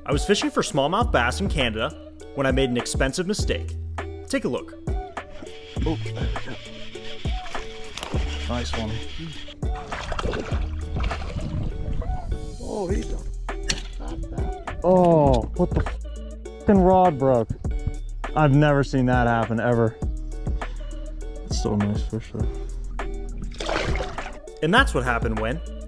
I was fishing for smallmouth bass in Canada when I made an expensive mistake. Take a look. Oh, there we go. Nice one. Oh, he's done. Oh, what the f***ing rod broke. I've never seen that happen, ever. It's still a nice fish though. And that's what happened when